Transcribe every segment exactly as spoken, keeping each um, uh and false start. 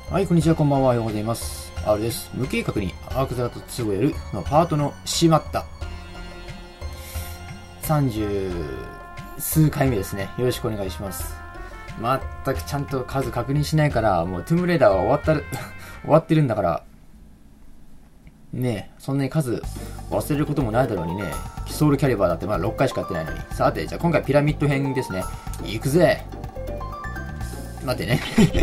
はい、こんにちは、こんばんは、おはようございます。R です。無計画にアークザラとツゴエルのパートのしまった。さんじゅう数回目ですね。よろしくお願いします。全くちゃんと数確認しないから、もうトゥームレーダーは終わったる、終わってるんだから、ねえ、そんなに数忘れることもないだろうにね。ソウルキャリバーだってまだろっかいしかやってないのに。さて、じゃあ今回ピラミッド編ですね。行くぜ。待ってね。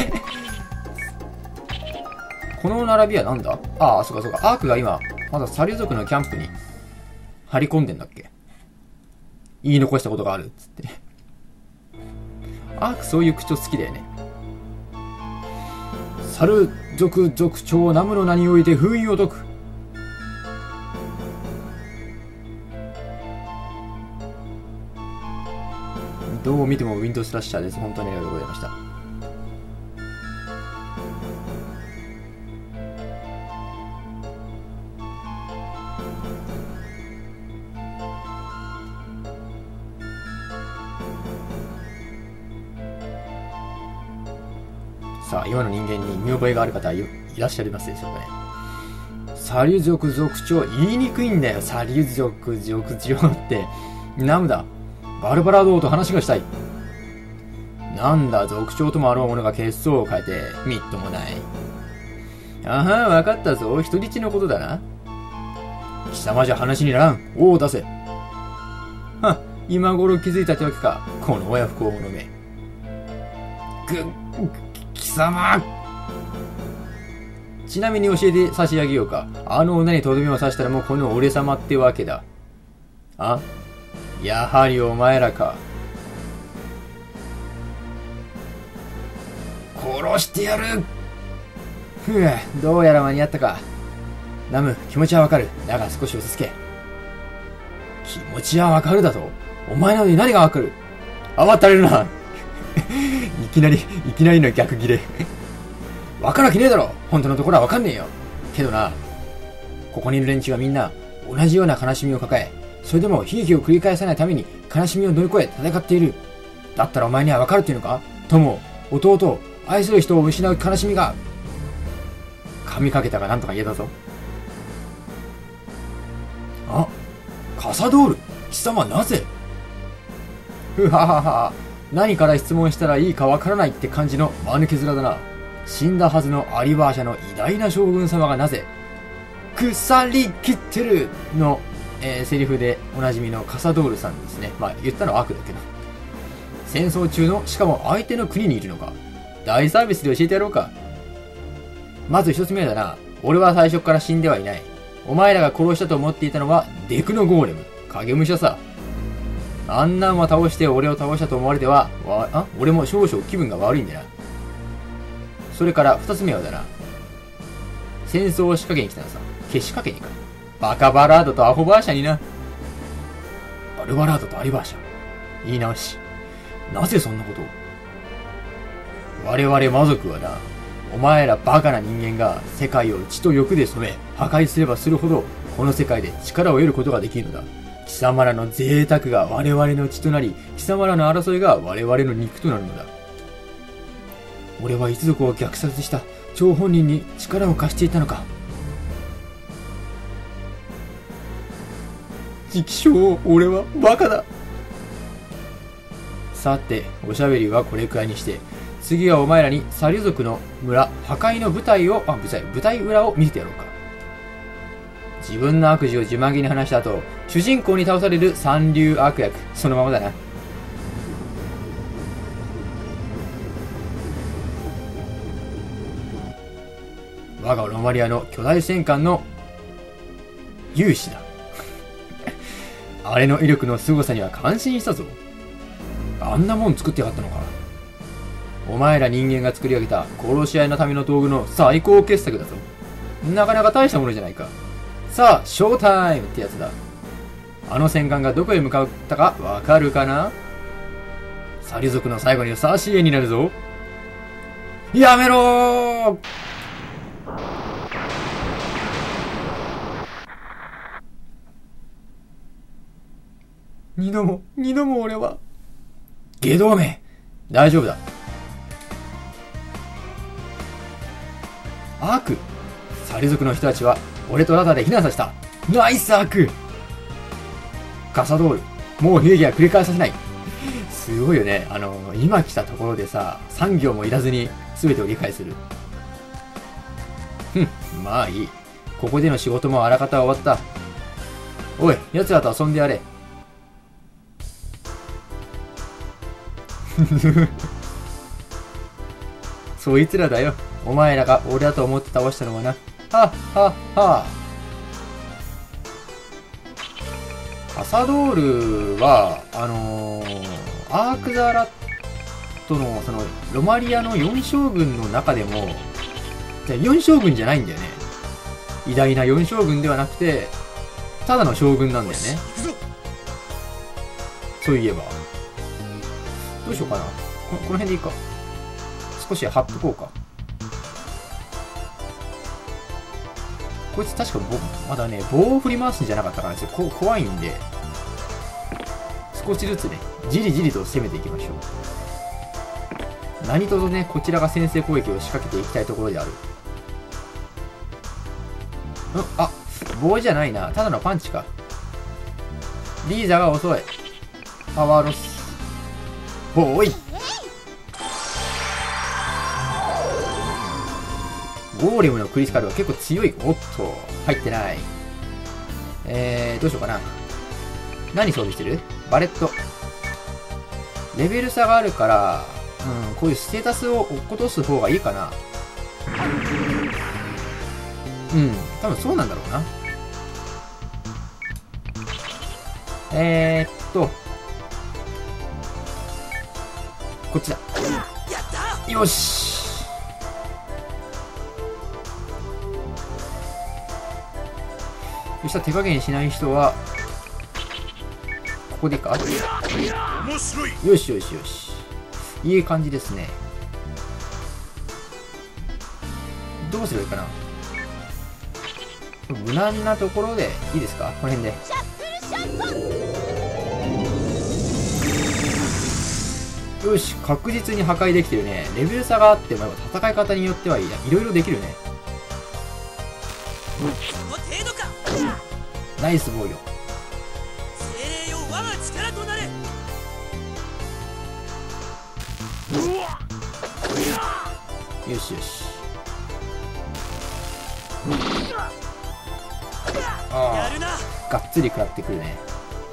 この並びはなんだ？ああ、そうかそうか。アークが今、まだサリュ族のキャンプに張り込んでんだっけ？言い残したことがあるっつって。アークそういう口調好きだよね。サル族族長ナムの名において封印を解く。どう見てもウィンドウスラッシャーです。本当にありがとうございました。さあ、今の人間に見覚えがある方はいらっしゃいますでしょうかね。サリュ族族長、言いにくいんだよ。サリュ族族長って。ナムだ。バルバラドーと話がしたい。なんだ、族長ともあろう者が血相を変えて、みっともない。あは、わかったぞ。人質のことだな。貴様じゃ話にならん。王を出せ。は、今頃気づいたってわけか。この親不孝者め。ぐ、貴様。ちなみに教えて差し上げようか。あの女にとどめを刺したらもうこの俺様ってわけだ。あ、やはりお前らか。殺してやる。ふう、どうやら間に合ったか。ナム、気持ちはわかる。だが少し落ち着け。気持ちはわかるだと。お前なのに何がわかる。甘ったれるな。いきなり、いきなりの逆ギレ。わかるわけねえだろ。本当のところはわかんねえよ。けどな、ここにいる連中はみんな同じような悲しみを抱え、それでも悲劇を繰り返さないために悲しみを乗り越え戦っている。だったらお前にはわかるっていうのか。友、弟、愛する人を失う悲しみが。噛みかけたがなんとか言えたぞ。あ、カサドール、貴様なぜ。ふははは。何から質問したらいいかわからないって感じの間抜け面だな。死んだはずのアリバーシャの偉大な将軍様がなぜ腐りきってるの、えー、セリフでおなじみのカサドールさんですね。まあ言ったのは悪だけど。戦争中の、しかも相手の国にいるのか。大サービスで教えてやろうか。まず一つ目だな。俺は最初から死んではいない。お前らが殺したと思っていたのはデクノゴーレム、影武者さ。あんなんは倒して俺を倒したと思われては、わ、あ、俺も少々気分が悪いんだな。それから二つ目はだな。戦争を仕掛けに来たのさ。けしかけにか。バカバラードとアホバーシャにな。バルバラードとアリバーシャ。言い直し。なぜそんなことを。我々魔族はな、お前らバカな人間が世界を血と欲で染め、破壊すればするほど、この世界で力を得ることができるのだ。貴様らの贅沢が我々の血となり、貴様らの争いが我々の肉となるのだ。俺は一族を虐殺した張本人に力を貸していたのか。直称、俺はバカだ。さて、おしゃべりはこれくらいにして、次はお前らにサリュ族の村破壊の舞台を、あ、舞台、舞台裏を見せてやろうか。自分の悪事を自慢げに話した後、主人公に倒される三流悪役、そのままだな。我がロマリアの巨大戦艦の勇士だ。あれの威力の凄さには感心したぞ。あんなもん作ってやがったのか。お前ら人間が作り上げた殺し合いのための道具の最高傑作だぞ。なかなか大したものじゃないか。さあ、ショータイムってやつだ。あの戦艦がどこへ向かったかわかるかな。サリュ族の最後にふさわしい絵になるぞ。やめろー。二度も、二度も俺は。下道め、大丈夫だ。 アーク。サル族の人たちは俺とラダで避難させた。ナイスアーク。カサドール、もう兵器は繰り返させない。すごいよね。あの今来たところでさ、さん行もいらずに全てを理解する。ふん、まあいい。ここでの仕事もあらかた終わった。おい、奴らと遊んでやれ。そいつらだよ。お前らが俺だと思って倒したのはな。はっはっは。カサドールは、あのー、アークザラットの、その、ロマリアのよん将軍の中でも、よん将軍じゃないんだよね。偉大なよん将軍ではなくて、ただの将軍なんだよね。そういえば。どうしようかな。ここの辺でいいか。少し張っとこうか。こいつ確かまだね、棒を振り回すんじゃなかったからですよ。こ怖いんで、少しずつね、じりじりと攻めていきましょう。何とぞね、こちらが先制攻撃を仕掛けていきたいところである。んあ、棒じゃないな。ただのパンチか。リーザが遅い。パワーロス。ボーイ。ゴーレムのクリスカルは結構強い。おっと、入ってない。えー、どうしようかな。何装備してる？バレット。レベル差があるから、うん、こういうステータスを落っことす方がいいかな。うん、多分そうなんだろうな。えー、っと、こっちだ。よし。そしたら手加減しない人は、ここでか？よしよしよし。いい感じですね。どうすればいいかな。無難なところでいいですか？この辺で。よし、確実に破壊できてるね。レベル差があっても、戦い方によってはいろいろできるね。ナイス防御。よしよし。ああ、がっつり食らってくるね。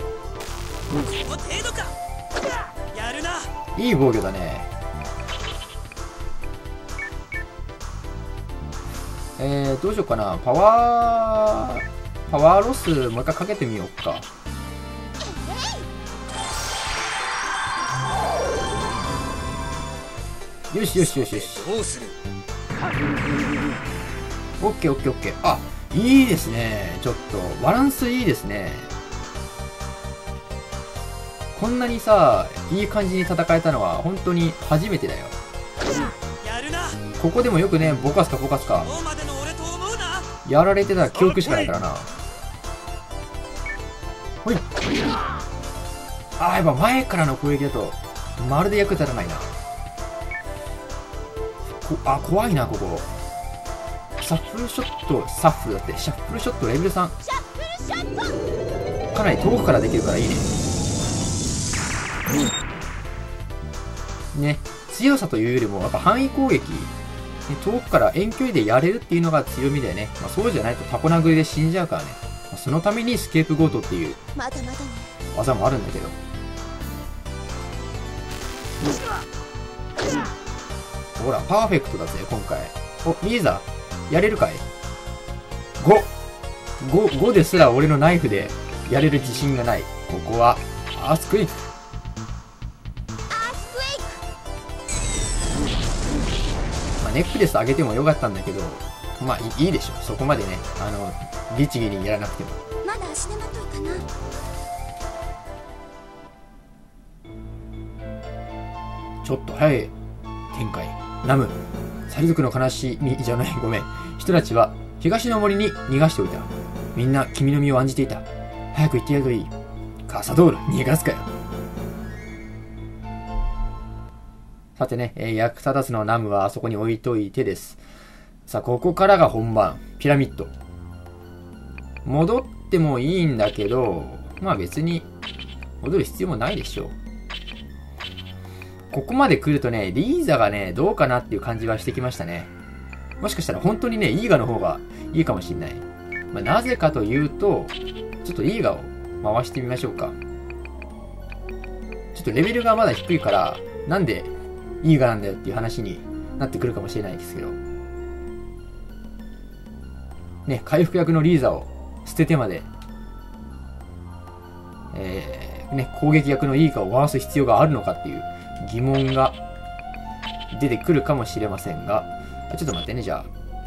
いい防御だね。えー、どうしようかな。パワーパワーロスもう一回かけてみようか。よしよしよしよし。オッケーオッケーオッケー。あ、いいですね。ちょっとバランスいいですね。こんなにさ、いい感じに戦えたのは本当に初めてだよ。ここでもよくね、ぼかすかぼかすかやられてた記憶しかないからな。ほい。あー、やっぱ前からの攻撃だとまるで役立たないな。こあ、怖いなここ。シャッフルショット、サッフルだって。シャッフルショットレベルさん。かなり遠くからできるからいいね。ね、強さというよりもやっぱ範囲攻撃、ね、遠くから遠距離でやれるっていうのが強みだよね。まあ、そうじゃないとタコ殴りで死んじゃうからね。まあ、そのためにスケープゴートっていう技もあるんだけど。ほらパーフェクトだぜ今回。お、リーザやれるかい？ ご、ご、ごですら俺のナイフでやれる自信がない。ここはアースクイック。まあ、ネックレス上げてもよかったんだけど、まあいいでしょ。そこまでね、あの律儀にやらなくても。まだ足手まといかな。ちょっと早い展開。ナム、サル族の悲しみじゃない、ごめん。人たちは東の森に逃がしておいた。みんな君の身を案じていた。早く行ってやるといい。カサドール、逃がすかよ。さてね、えー、役立たずのナムはあそこに置いといてです。 さあ、ここからが本番。ピラミッド。戻ってもいいんだけど、まあ別に、戻る必要もないでしょう。ここまで来るとね、リーザがね、どうかなっていう感じはしてきましたね。もしかしたら本当にね、イーガの方がいいかもしれない。まあ、なぜかというと、ちょっとイーガを回してみましょうか。ちょっとレベルがまだ低いから、なんでイーガなんだよっていう話になってくるかもしれないですけど。ね、回復役のリーザを捨ててまで、えー、ね、攻撃役のイーガを回す必要があるのかっていう疑問が出てくるかもしれませんが、ちょっと待ってね、じゃあ。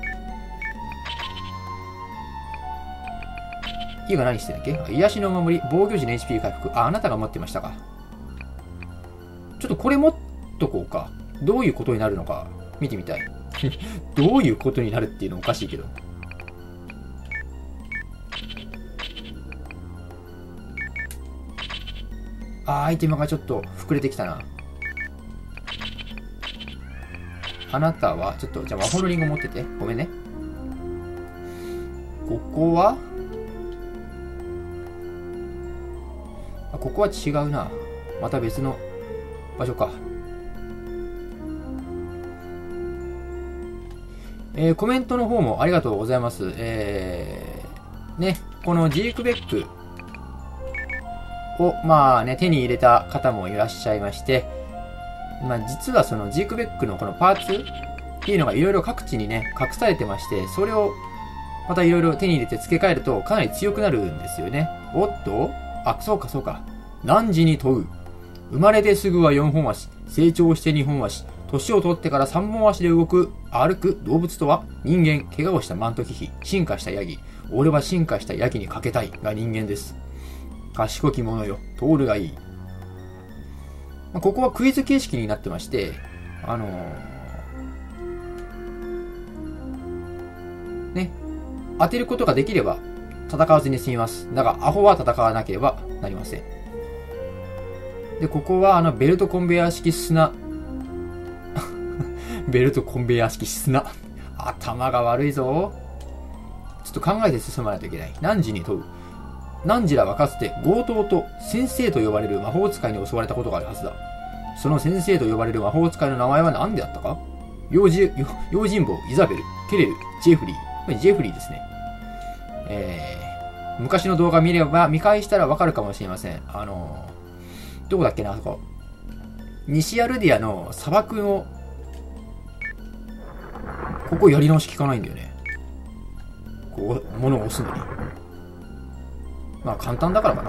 イーガ何してんだっけ？癒しのお守り、防御時の エイチピー 回復。あ、あなたが持ってましたか。ちょっとこれ持っとこうか。どういうことになるのか見てみたい。どういうことになるっていうのおかしいけど。あ、アイテムがちょっと膨れてきたな。あなたは、ちょっと、じゃあ魔法のリンゴ持ってて。ごめんね。ここはあ、ここは違うな。また別の場所か。えー、コメントの方もありがとうございます。えー、ね、このジークベックを、まあね、手に入れた方もいらっしゃいまして、まあ実はそのジークベックのこのパーツっていうのがいろいろ各地にね、隠されてまして、それをまたいろいろ手に入れて付け替えるとかなり強くなるんですよね。おっと？あ、そうかそうか。汝に問う。生まれてすぐはよんほん足、成長してにほん足、年を取ってからさんぼん足で動く、歩く動物とは、人間、怪我をしたマントヒヒ、進化したヤギ。俺は進化したヤギにかけたいが人間です。賢き者よ、通るがいい。まあ、ここはクイズ形式になってまして、あのー、ね、当てることができれば戦わずに済みます。だが、アホは戦わなければなりません。で、ここはあのベルトコンベヤー式砂。ベルトコンベヤー式砂。頭が悪いぞ。ちょっと考えて進まないといけない。汝に問う。汝らはかつて強盗と先生と呼ばれる魔法使いに襲われたことがあるはずだ。その先生と呼ばれる魔法使いの名前は何であったか？用心、用心棒、イザベル、ケレル、ジェフリー。これジェフリーですね。えー、昔の動画見れば、見返したらわかるかもしれません。あのー、どこだっけな、あそこ。西アルディアの砂漠の、ここやり直し効かないんだよね。こう、物を押すのに。まあ簡単だからかな。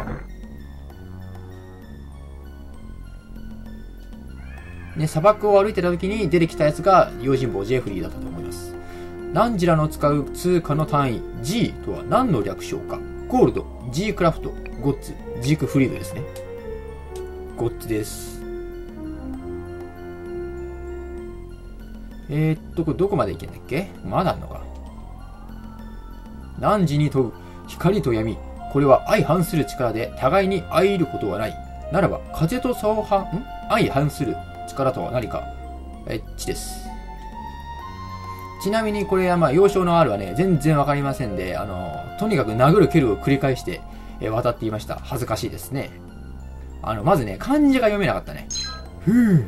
ね、砂漠を歩いてた時に出てきたやつが用心棒ジェフリーだったと思います。何時らの使う通貨の単位 G とは何の略称か。ゴールド、G クラフト、ゴッツ、ジークフリードですね。ゴッツです。えー、っと、これどこまで行けんだっけ？まだあんのか。何時に問う光と闇。これは相反する力で互いに相入ることはない。ならば、風と相反、ん相反する力とは何か。エッチです。ちなみにこれはまあ、幼少の R はね、全然わかりませんで、あの、とにかく殴る蹴るを繰り返して、え渡っていました。恥ずかしいですね。あの、まずね、漢字が読めなかったね。ふぅ。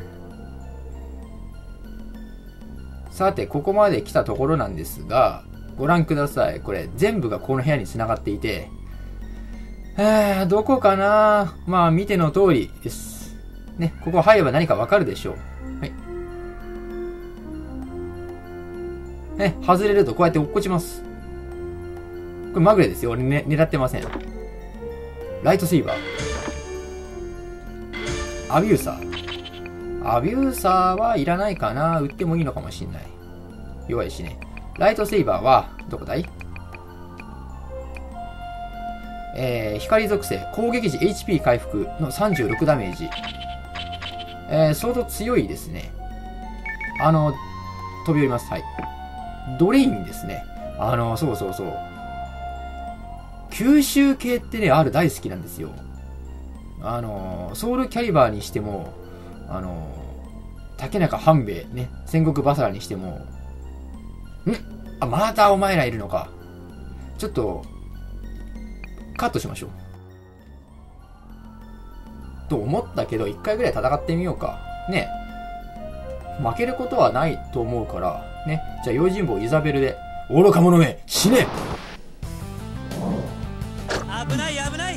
さて、ここまで来たところなんですが、ご覧ください。これ、全部がこの部屋に繋がっていて、えー、どこかな？まあ、見ての通りです。ね、ここ入れば何かわかるでしょう。はい。ね、外れるとこうやって落っこちます。これまぐれですよ。俺ね、狙ってません。ライトセイバー。アビューサー。アビューサーはいらないかな。売ってもいいのかもしんない。弱いしね。ライトセイバーは、どこだい？えー、光属性、攻撃時 エイチピー 回復のさんじゅうろくダメージ。えー、相当強いですね。あの、飛び降ります。はい。ドレインですね。あの、そうそうそう。吸収系ってね、R大好きなんですよ。あの、ソウルキャリバーにしても、あの、竹中半兵衛ね、戦国バサラにしても、 あ、またお前らいるのか。ちょっと、カットしましょう。と思ったけど、一回ぐらい戦ってみようか。ね。負けることはないと思うから、ね。じゃあ、用心棒イザベルで、愚か者め、死ね！ 危ない危ない。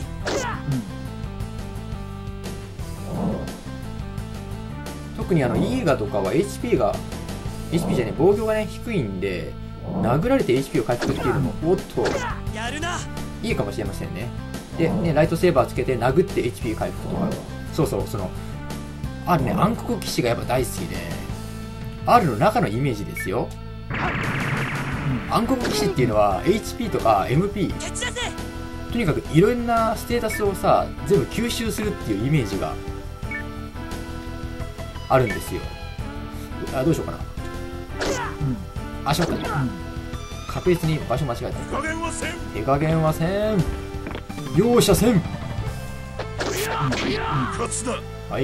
特にあの、イーガとかは エイチピー が、エイチピー じゃねえ、防御がね、低いんで、殴られて エイチピー を回復できるのも、おっと、 やるな。 いいかもしれませんね。で、ね、ライトセーバーつけて殴って エイチピー 回復とか。そうそう、その、あるね、暗黒騎士がやっぱ大好きで、R の中のイメージですよ。暗黒騎士っていうのは エイチピー とか エムピー、とにかくいろんなステータスをさ、全部吸収するっていうイメージがあるんですよ。あ、どうしようかな。あ、しまった。確実に場所間違えた。手加減はせん。容赦せん。はい。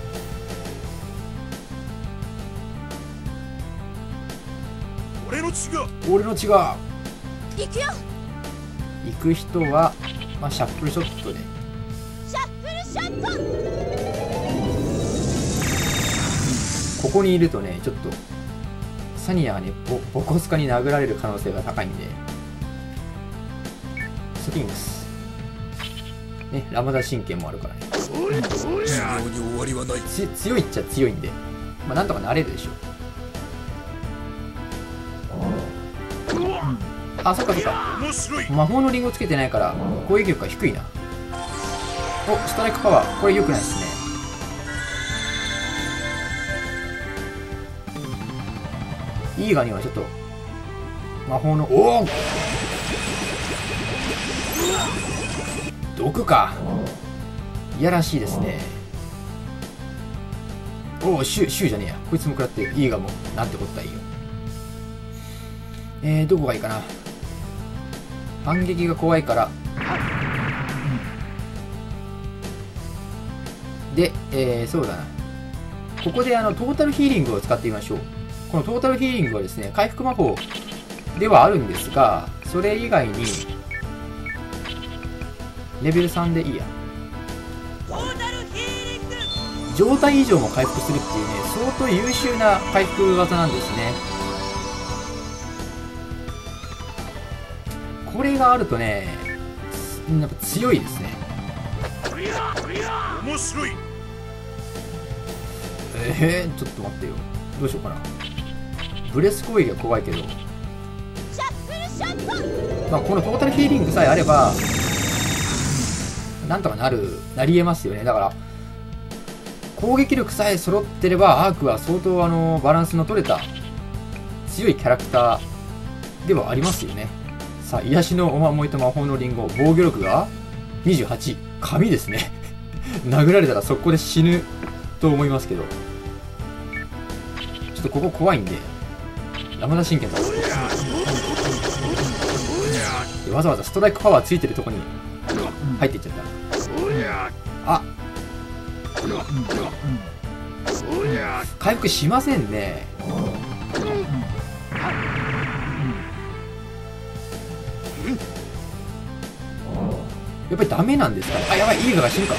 俺の血が俺の血が行くよ。 行く人は、まあ、シャッフルショットで。 シャッフルショット。 ここにいるとね、ちょっとサニアがね、ボボコスカに殴られる可能性が高いんで。スフィンクスね、ラマダ神経もあるからね。 治療に終わりはない。 つ強いっちゃ強いんで、まあ、なんとかなれるでしょう。あ、そっかそっか。魔法のリンゴつけてないから攻撃力が低いな。お、ストライクパワー、これ良くないですね。イーガにはちょっと魔法の、おお、毒か。いやらしいですね。おお、シュシュじゃねえや、こいつも食らってイーガもなんてこったらいいよ。えー、どこがいいかな。反撃が怖いから。で、えー、そうだな。ここであのトータルヒーリングを使ってみましょう。このトータルヒーリングはですね、回復魔法ではあるんですが、それ以外にレベルさんでいいや。 トータルヒーリング。 状態以上も回復するっていうね、相当優秀な回復技なんですね。これがあるとね、やっぱ強いですね。 面白い。 えー、ちょっと待ってよ。どうしようかな。ブレス攻撃が怖いけど、 シャッフルショット。 まあ、このトータルヒーリングさえあればなんとかなる、なりえますよね。だから攻撃力さえ揃ってればアークは相当あのバランスの取れた強いキャラクターではありますよね。さあ、癒しのお守りと魔法のリンゴ、防御力がにじゅうはち、神ですね殴られたら速攻で死ぬと思いますけど、ちょっとここ怖いんでラマダ神経だ。わざわざストライクパワーついてるとこに入っていっちゃった。あ、回復しませんね。やっぱりダメなんですか。あ、やばい、イーガが死ぬか。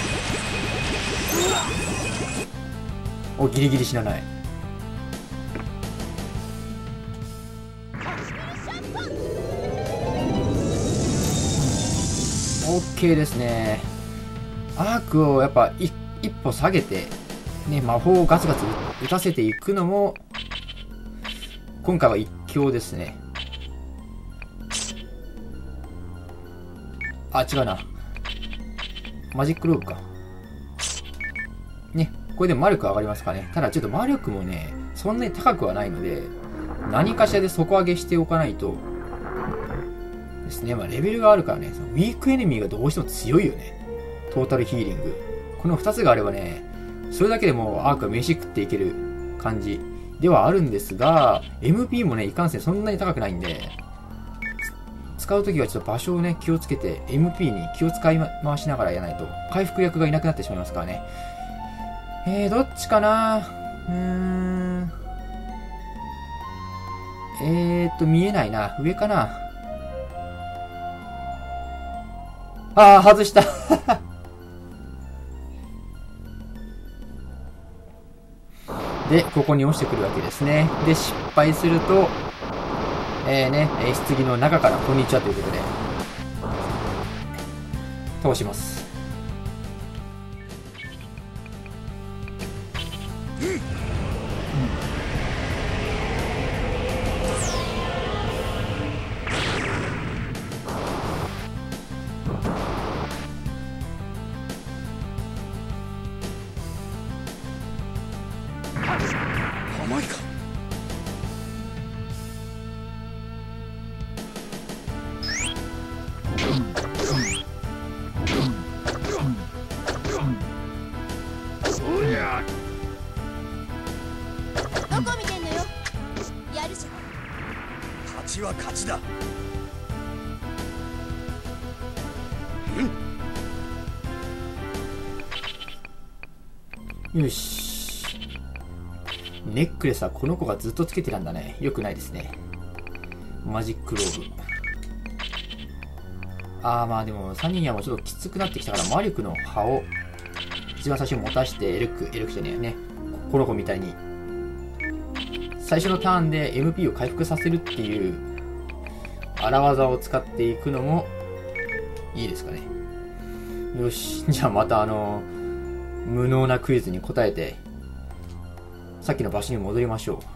お、ギリギリ死なない。オッケーですね。アークをやっぱ一歩下げて、ね、魔法をガツガツ打たせていくのも今回は一興ですね。あ、違うな。マジックローブか。ね、これで魔力上がりますかね。ただちょっと魔力もね、そんなに高くはないので、何かしらで底上げしておかないとですね。まあレベルがあるからね、そのウィークエネミーがどうしても強いよね。トータルヒーリング。このふたつがあればね、それだけでもうアークは飯食っていける感じではあるんですが、エムピー もね、いかんせんそんなに高くないんで、使うときはちょっと場所をね、気をつけて エムピー に気を使い回しながらやらないと、回復役がいなくなってしまいますからね。えー、どっちかなうーん。 えーっと、見えないな。上かな。ああ、外した。で、ここに落ちてくるわけですね。で、失敗すると、えーね、えー、棺の中からこんにちはということで、通します。 甘いか。 どこ見てんのよ。やるじゃん。 勝ちは勝ちだ。 よし。ネックレスはこの子がずっとつけてたんだね。よくないですね。マジックローブ。あーまあでもサニーヤもちょっときつくなってきたから魔力の葉を一番最初に持たしてエルク、エルクじゃねえよね。この子みたいに最初のターンで エムピー を回復させるっていう荒技を使っていくのもいいですかね。よし。じゃあまたあの無能なクイズに答えてさっきの場所に戻りましょ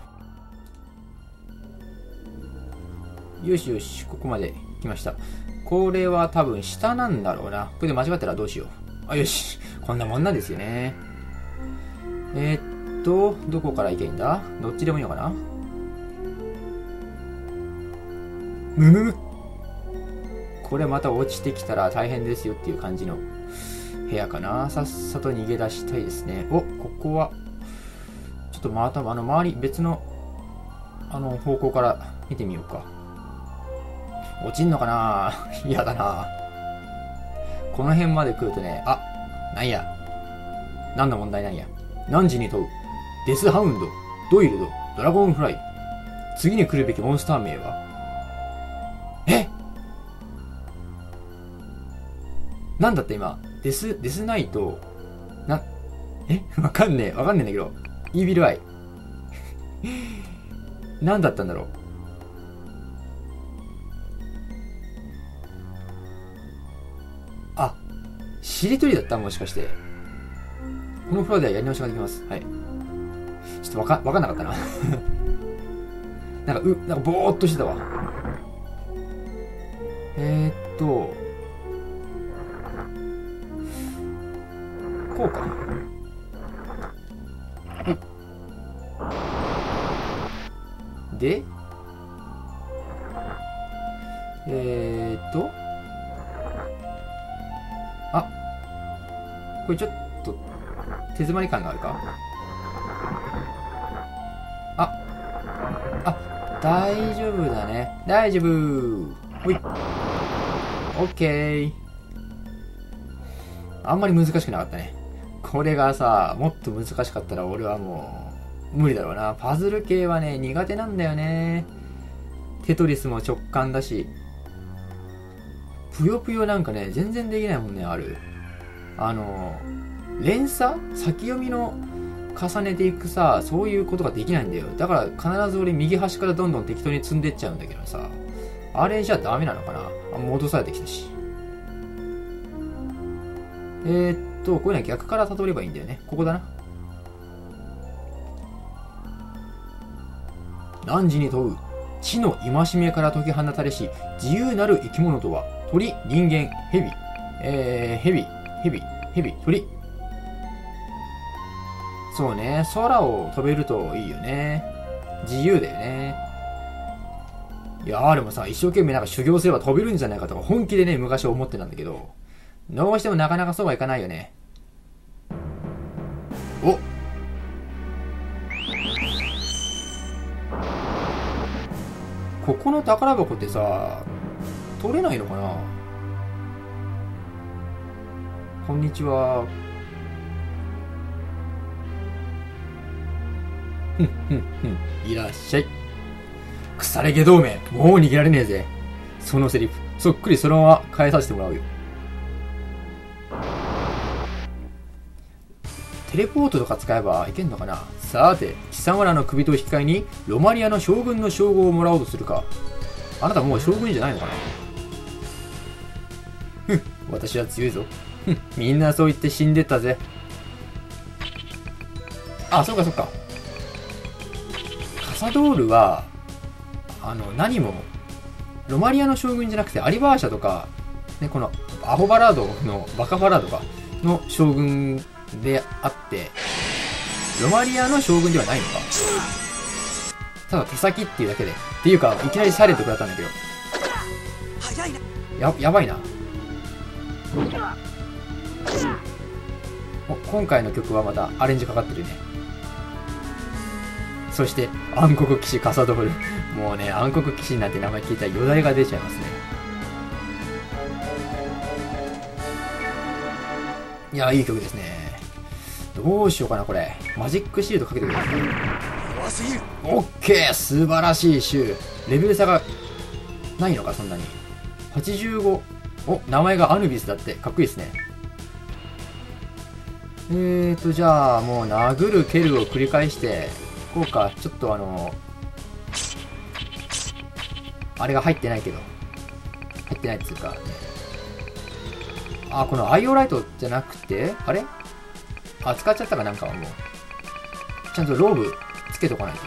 う。よしよし、ここまで来ました。これは多分下なんだろうな。これで間違ったらどうしよう。あ、よし。こんなもんなんですよね。えー、っと、どこから行けばいいんだ？どっちでもいいのかな？むむむ。これまた落ちてきたら大変ですよっていう感じの部屋かな。さっさと逃げ出したいですね。お、ここは、ちょっとまた、あの、周り、別の、あの、方向から見てみようか。落ちんのかな？嫌だな。この辺まで来るとね、あ、なんや。何の問題なんや。何時に問う。デスハウンド、ドイルド、ドラゴンフライ。次に来るべきモンスター名は？え？なんだって今、デス、デスナイト、な、え？わかんねえ。わかんねえんだけど。イービルアイ。なんだったんだろう。あ、しりとりだった？もしかして。このフロアではやり直しができます。はい。ちょっとわか、わかんなかったな。なんか、う、なんかぼーっとしてたわ。えーっと、こうか。はい。で、えーっと、あ、これちょっと手詰まり感があるか？あ、あ、大丈夫だね。大丈夫。ほい。オッケー。あんまり難しくなかったね。これがさ、もっと難しかったら俺はもう無理だろうな。パズル系はね、苦手なんだよね。テトリスも直感だし。ぷよぷよなんかね、全然できないもんね、ある。あの、連鎖？先読みの重ねていくさ、そういうことができないんだよ。だから必ず俺右端からどんどん適当に積んでっちゃうんだけどさ。あれじゃダメなのかな？あ、戻されてきたし。えー、っと、こういうのは逆から辿ればいいんだよね。ここだな。汝に問う。地の戒めから解き放たれし、自由なる生き物とは、鳥、人間、蛇、えー、蛇、蛇、蛇、鳥。そうね、空を飛べるといいよね。自由だよね。いやーでもさ、一生懸命なんか修行すれば飛べるんじゃないかとか本気でね、昔思ってたんだけど、どうしてもなかなかそうはいかないよね。お！ここの宝箱ってさ、取れないのかな？こんにちは。ふんふんふん。いらっしゃい。 腐れ下道め、もう逃げられねえぜ。そのセリフ、そっくりそのまま変えさせてもらうよ。テレポートとか使えばいけんのかな。さて、貴様らの首と引き換えにロマリアの将軍の称号をもらおうとするか。あなたもう将軍じゃないのかな。ふん、私は強いぞ。ふん、みんなそう言って死んでったぜ。あ、そうかそうか。カサドールは、あの、何も、ロマリアの将軍じゃなくて、アリバーシャとか、ね、この、アホバラードの、バカバラードか、の将軍であって、ロマリアの将軍ではないのか。ただ手先っていうだけで。っていうか、いきなりサイレント食らったんだけど。 早いな。 や、やばいな。お、今回の曲はまたアレンジかかってるね。そして、暗黒騎士カサドール。もうね、暗黒騎士なんて名前聞いたらよだれが出ちゃいますね。いや、いい曲ですね。どうしようかな、これ。マジックシールドかけてくれる。 弱すぎる。 オッケー、素晴らしい週。レベル差がないのか、そんなに。はちじゅうご。お、名前がアヌビスだって。かっこいいですね。えーと、じゃあ、もう殴る蹴るを繰り返して、こうか、ちょっとあの、あれが入ってないけど。入ってないっつうか、ね。あ、このアイオライトじゃなくて、あれあ、使っちゃったかなんかはもう。ちゃんとローブつけとかないと。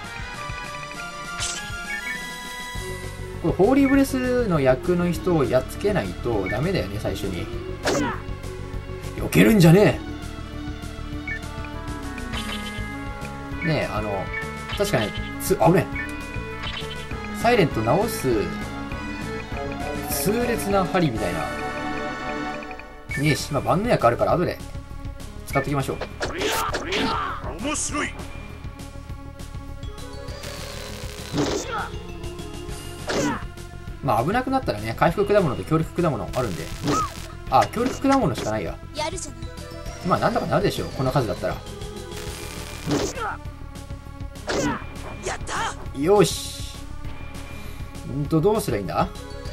これ、ホーリーブレスの役の人をやっつけないとダメだよね、最初に。避けるんじゃねえ。ねえ、あの、確かに、つ、あぶねえ。サイレント直す、痛烈な針みたいな。ねえし、まあ、万能薬あるから後で使っていきましょう。 面白い。 まあ危なくなったらね、回復果物と強力果物あるんで。あ、強力果物しかないや。 やるじゃない。 まあなんとかなるでしょう、この数だったら。 やった。 よし。んと、どうすりゃいいんだ。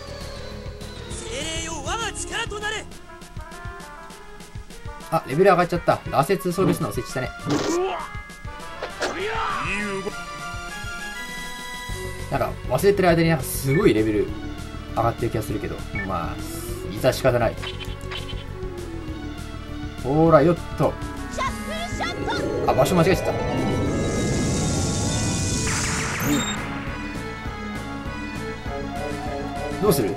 精霊よ、我が力となれ。 あ、レベル上がっちゃった。螺旋装備スナを設置したね。なんか忘れてる間になんかすごいレベル上がってる気がするけど、まあいざ仕方ない。ほーらよっと。 シャッフルシャット。 あ、場所間違えちゃった。どうする？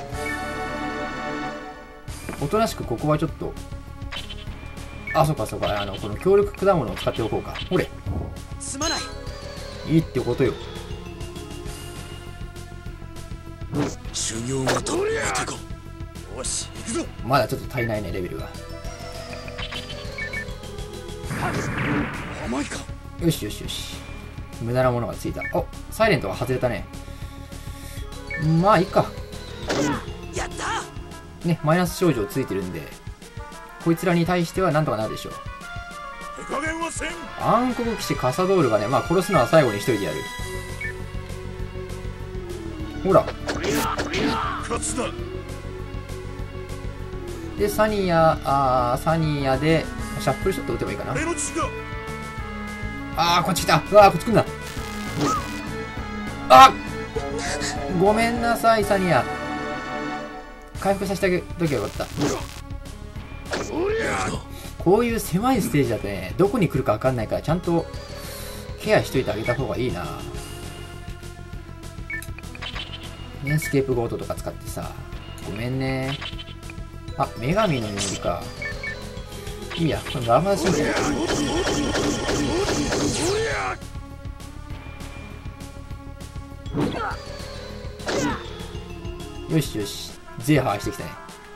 おとなしくここはちょっと、あ、そうかそうか、あのこの強力果物を使っておこうか。ほれ、 すまない。 いいってことよ。 修行がとってこ。よし、行くぞ。 まだちょっと足りないね、レベルが。 甘いか。 よしよしよし。無駄なものがついた。お、サイレントが外れたね。まあいいか。 やったね、マイナス症状ついてるんで、こいつらに対してはなんとかなるでしょう。 手加減はせん。 暗黒騎士カサドールがね、まあ殺すのは最後にしといてやる。ほら。 勝つだ。 で、サニア、あー、サニアで、シャッフルショット打てばいいかな。 俺の血が。 あー、こっち来た。うわー、こっち来んな。あごめんなさい、サニア。回復させてあげときゃよかった。こういう狭いステージだとね、どこに来るか分かんないからちゃんとケアしといてあげた方がいいな。ね、スケープゴートとか使ってさ。ごめんね。あ、女神の祈りか。いいや、このガラファー神経。よしよし。ゼーハーしてきたね。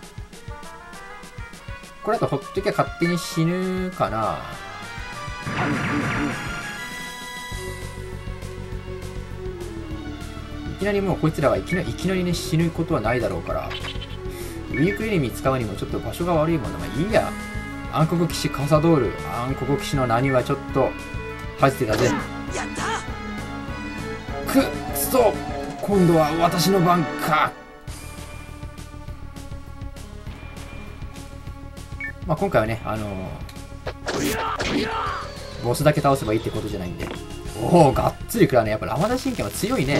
これだとほっときゃ勝手に死ぬかな。いきなりもうこいつらがいきなりいきなりね死ぬことはないだろうから、ウィークエネミー使うにもちょっと場所が悪いもんだ。まあいいや。暗黒騎士カサドール、暗黒騎士の何はちょっと恥じてたぜ。 やった。 くっそ今度は私の番か。まあ今回はね、あのー、ボスだけ倒せばいいってことじゃないんで。おお、がっつり食らうね。やっぱラマダ神剣は強いね。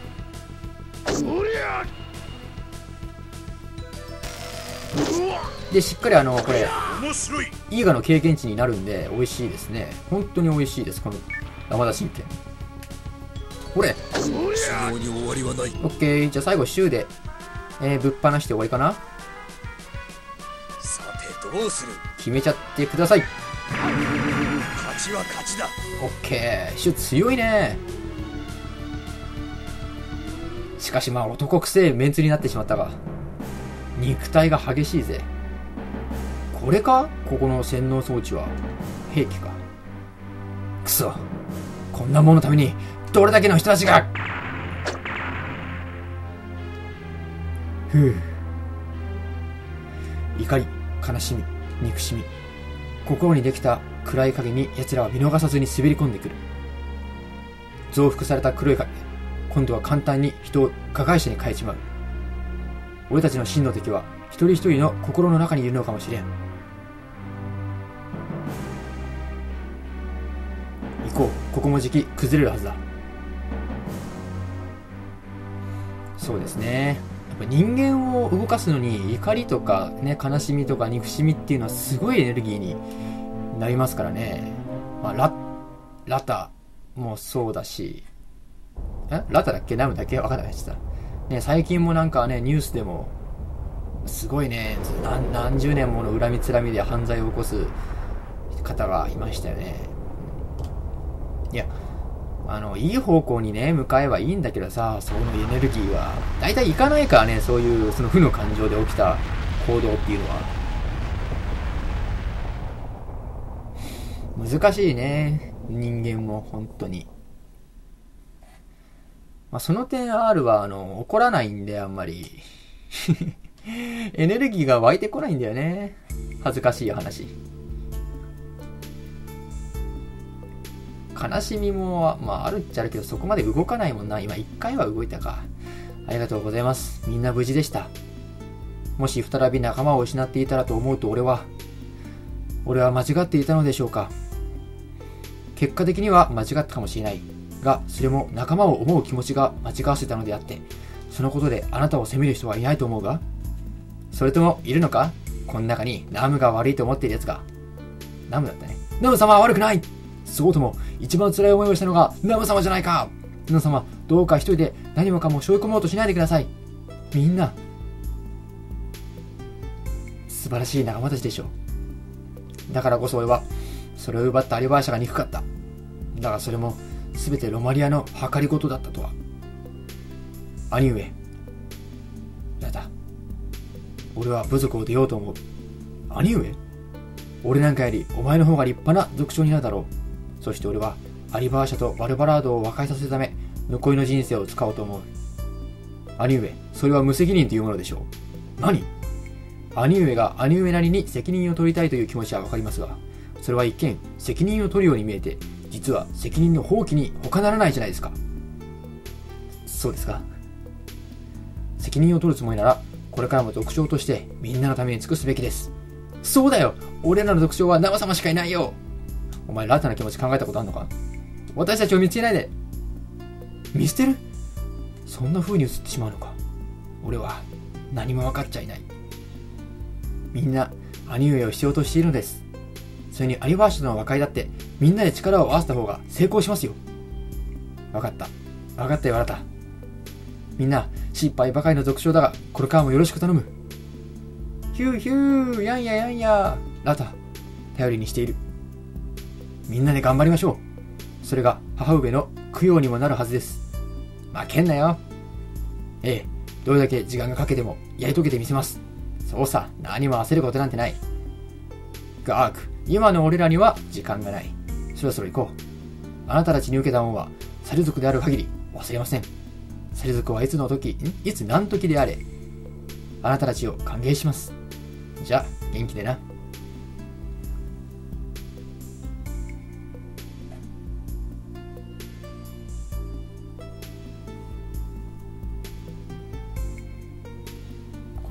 で、しっかりあのこれイーガの経験値になるんで美味しいですね。本当に美味しいです、このラマダ神剣。これオッケー。じゃあ最後シューで、えー、ぶっ放して終わりかな。 さてどうする。 決めちゃってください。 勝ちは勝ちだ。 オッケー。シュー強いね。しかしまあ男くせえメンツになってしまったが、肉体が激しいぜ。これか、ここの洗脳装置は。兵器か。くそ、こんなもののためにどれだけの人たちが。ふう。怒り、悲しみ、憎しみ、心にできた暗い影に奴らは見逃さずに滑り込んでくる。増幅された黒い影、今度は簡単に人を加害者に変えちまう。俺たちの真の敵は一人一人の心の中にいるのかもしれん。行こう。ここもじき崩れるはずだ。そうですね。やっぱ人間を動かすのに怒りとかね、悲しみとか憎しみっていうのはすごいエネルギーになりますからね。まあ、ララタもそうだし、えラタだっけナムだっけわかんなくなっちゃった。ね、最近もなんかね、ニュースでもすごいね、何、何十年もの恨みつらみで犯罪を起こす方がいましたよね。いや、あのいい方向にね向かえばいいんだけどさ、そのエネルギーは大体いかないからね。そういうその負の感情で起きた行動っていうのは難しいね、人間も本当に。まあ、その点 R はあの怒らないんで、あんまりエネルギーが湧いてこないんだよね。恥ずかしい話。悲しみも、まあ、あるっちゃあるけど、そこまで動かないもんな。今いっかいは動いたか。ありがとうございます。みんな無事でした。もし再び仲間を失っていたらと思うと、俺は俺は間違っていたのでしょうか。結果的には間違ったかもしれないが、それも仲間を思う気持ちが間違わせたのであって、そのことであなたを責める人はいないと思うが。それともいるのか、この中にナムが悪いと思っている奴が。ナムだったね。ナム様は悪くない。そうとも一番辛い思いをしたのがナム様じゃないか。ナム様、どうか一人で何もかも背負い込もうとしないでください。みんな素晴らしい仲間たちでしょう。だからこそ俺はそれを奪ったアリバーシャが憎かった。だがそれも全てロマリアの計り事だったとは。兄上、ラタ、俺は部族を出ようと思う。兄上、俺なんかよりお前の方が立派な族長になるだろう。そして俺はアリバーシャとバルバラードを和解させるため残りの人生を使おうと思う。兄上、それは無責任というものでしょう。何？兄上が兄上なりに責任を取りたいという気持ちはわかりますが、それは一見責任を取るように見えて、実は責任の放棄に他ならないじゃないですか。そうですか。責任を取るつもりなら、これからも族長としてみんなのために尽くすべきです。そうだよ、俺らの族長はナム様しかいないよ。お前ラタの気持ち考えたことあんのか。私たちを見つけないで。見捨てる？そんな風に映ってしまうのか。俺は何も分かっちゃいない。みんな兄上を必要としているのです。それにアリバーシャとの和解だってみんなで力を合わせた方が成功しますよ。分かった。分かったよ、ラタ。みんな失敗ばかりの族長だが、これからもよろしく頼む。ヒューヒュー、やんややんや。ラタ、頼りにしている。みんなで頑張りましょう。それが母上の供養にもなるはずです。負けんなよ。ええ、どれだけ時間がかけてもやり遂げてみせます。そうさ、何も焦ることなんてない。ガーク、今の俺らには時間がない。そろそろ行こう。あなたたちに受けた恩はサル族である限り忘れません。サル族はいつの時、んいつ何時であれ、あなたたちを歓迎します。じゃあ元気でな。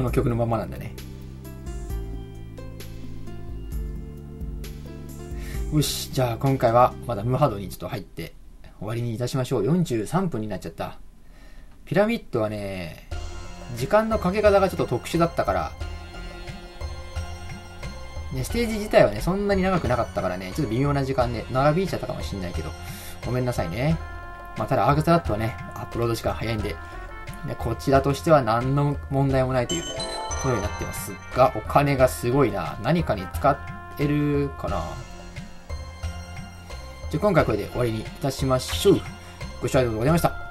この曲のままなんだね。よし、じゃあ今回はまだムハドにちょっと入って終わりにいたしましょう。よんじゅうさんぷんになっちゃった。ピラミッドはね、時間のかけ方がちょっと特殊だったから、ね、ステージ自体はね、そんなに長くなかったからね、ちょっと微妙な時間で長引いちゃったかもしんないけど、ごめんなさいね。まあ、ただアークザラットはね、アップロード時間早いんで、ね、こちらとしては何の問題もないということになってますが、お金がすごいな。何かに使えるかな。じゃあ今回はこれで終わりにいたしましょう。ご視聴ありがとうございました。